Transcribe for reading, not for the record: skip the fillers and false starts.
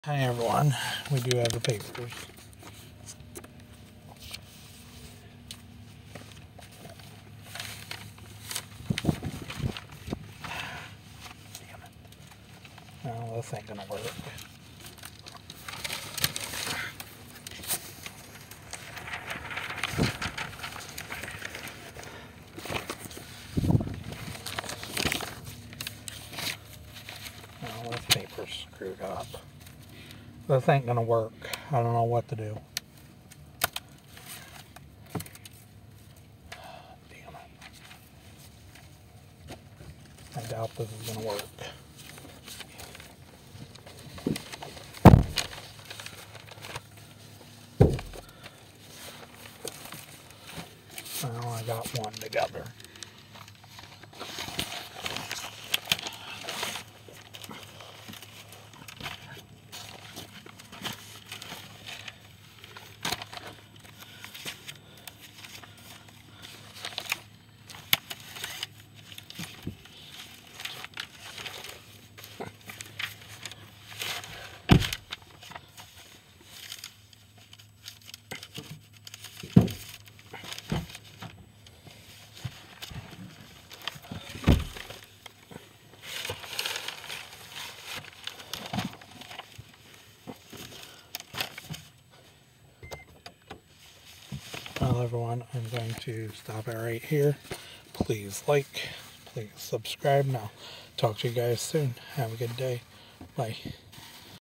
Hi everyone, we do have the papers. Damn it. No, this ain't gonna work. No, this paper's screwed up. This ain't gonna work. I don't know what to do. Damn it. I doubt this is gonna work. Well, I got one together. Well, everyone, I'm going to stop it right here. Please like, please subscribe. Now, talk to you guys soon. Have a good day. Bye.